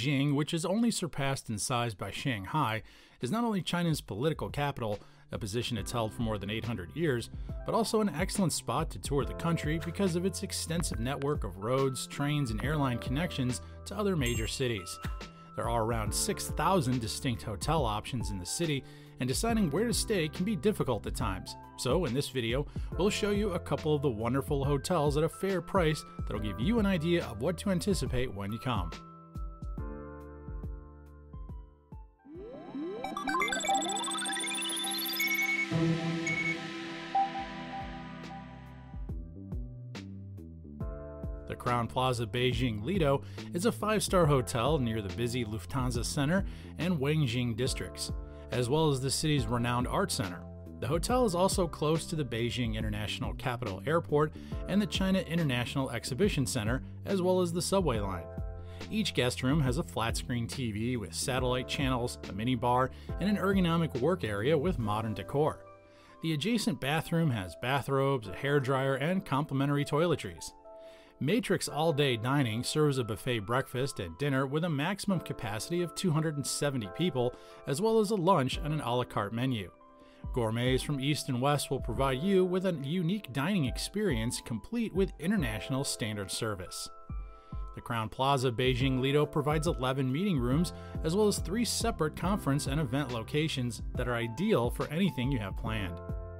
Beijing, which is only surpassed in size by Shanghai, is not only China's political capital, a position it's held for more than 800 years, but also an excellent spot to tour the country because of its extensive network of roads, trains, and airline connections to other major cities. There are around 6,000 distinct hotel options in the city, and deciding where to stay can be difficult at times. So in this video, we'll show you a couple of the wonderful hotels at a fair price that'll give you an idea of what to anticipate when you come. The Crowne Plaza Beijing Lido is a 5-star hotel near the busy Lufthansa Center and Wangjing districts, as well as the city's renowned art center. The hotel is also close to the Beijing International Capital Airport and the China International Exhibition Center, as well as the subway line. Each guest room has a flat-screen TV with satellite channels, a minibar, and an ergonomic work area with modern decor. The adjacent bathroom has bathrobes, a hairdryer, and complimentary toiletries. Matrix All-Day Dining serves a buffet breakfast and dinner with a maximum capacity of 270 people, as well as a lunch and an a la carte menu. Gourmets from East and West will provide you with a unique dining experience complete with international standard service. The Crowne Plaza Beijing Lido provides 11 meeting rooms, as well as 3 separate conference and event locations that are ideal for anything you have planned.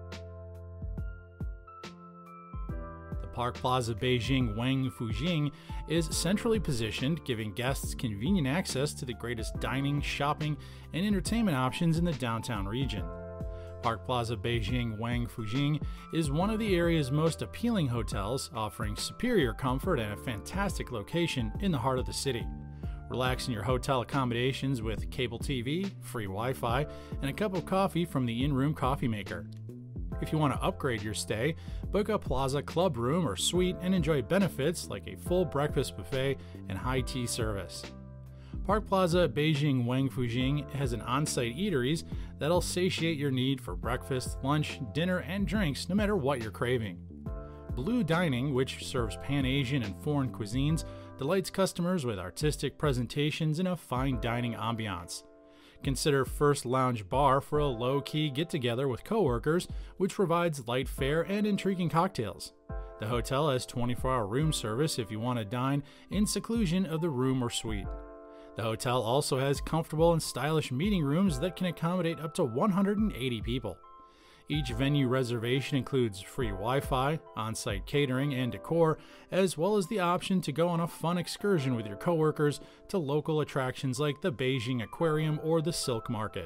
Park Plaza Beijing Wangfujing is centrally positioned, giving guests convenient access to the greatest dining, shopping, and entertainment options in the downtown region. Park Plaza Beijing Wangfujing is one of the area's most appealing hotels, offering superior comfort and a fantastic location in the heart of the city. Relax in your hotel accommodations with cable TV, free Wi-Fi, and a cup of coffee from the in-room coffee maker. If you want to upgrade your stay, book a Plaza Club room or suite and enjoy benefits like a full breakfast buffet and high tea service. Park Plaza Beijing Wangfujing has an on-site eateries that'll satiate your need for breakfast, lunch, dinner, and drinks no matter what you're craving. Blue Dining, which serves Pan-Asian and foreign cuisines, delights customers with artistic presentations and a fine dining ambiance. Consider First Lounge Bar for a low-key get-together with coworkers, which provides light fare and intriguing cocktails. The hotel has 24-hour room service if you want to dine in seclusion of the room or suite. The hotel also has comfortable and stylish meeting rooms that can accommodate up to 180 people. Each venue reservation includes free Wi-Fi, on-site catering and decor, as well as the option to go on a fun excursion with your coworkers to local attractions like the Beijing Aquarium or the Silk Market.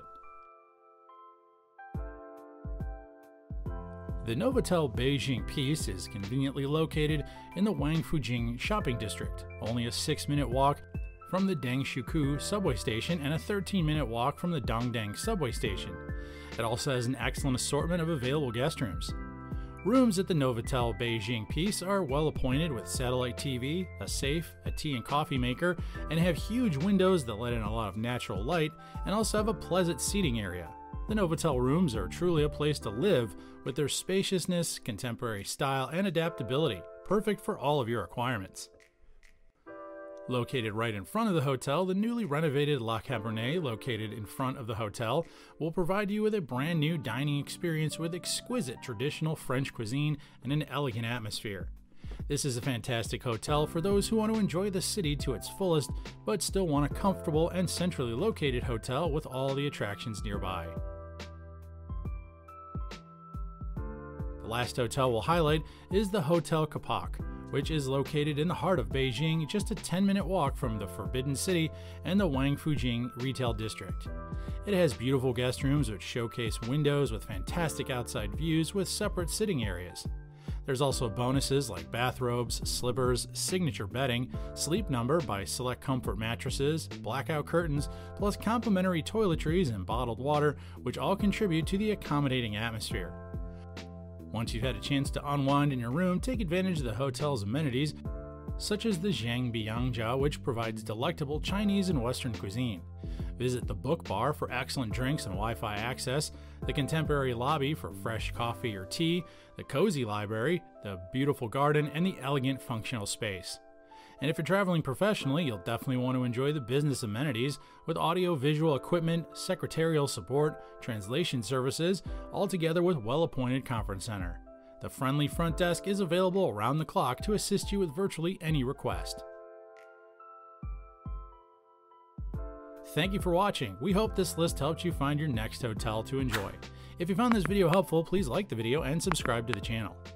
The Novotel Beijing Peace is conveniently located in the Wangfujing shopping district, only a 6-minute walk from the Dangshuku subway station and a 13-minute walk from the Dongdang subway station. It also has an excellent assortment of available guest rooms. Rooms at the Novotel Beijing Peace are well appointed with satellite TV, a safe, a tea and coffee maker, and have huge windows that let in a lot of natural light, and also have a pleasant seating area. The Novotel rooms are truly a place to live with their spaciousness, contemporary style, and adaptability, perfect for all of your requirements. Located right in front of the hotel, the newly renovated La Cabernet, located in front of the hotel, will provide you with a brand new dining experience with exquisite traditional French cuisine and an elegant atmosphere. This is a fantastic hotel for those who want to enjoy the city to its fullest, but still want a comfortable and centrally located hotel with all the attractions nearby. The last hotel we'll highlight is the Hotel Kapak, which is located in the heart of Beijing, just a 10-minute walk from the Forbidden City and the Wangfujing retail district. It has beautiful guest rooms which showcase windows with fantastic outside views with separate sitting areas. There's also bonuses like bathrobes, slippers, signature bedding, sleep number by Select Comfort mattresses, blackout curtains, plus complimentary toiletries and bottled water, which all contribute to the accommodating atmosphere. Once you've had a chance to unwind in your room, take advantage of the hotel's amenities, such as the Zhang Biyangja, which provides delectable Chinese and Western cuisine. Visit the Book Bar for excellent drinks and Wi-Fi access, the contemporary lobby for fresh coffee or tea, the cozy library, the beautiful garden, and the elegant functional space. And if you're traveling professionally, you'll definitely want to enjoy the business amenities with audio-visual equipment, secretarial support, translation services, all together with well-appointed conference center. The friendly front desk is available around the clock to assist you with virtually any request. Thank you for watching. We hope this list helped you find your next hotel to enjoy. If you found this video helpful, please like the video and subscribe to the channel.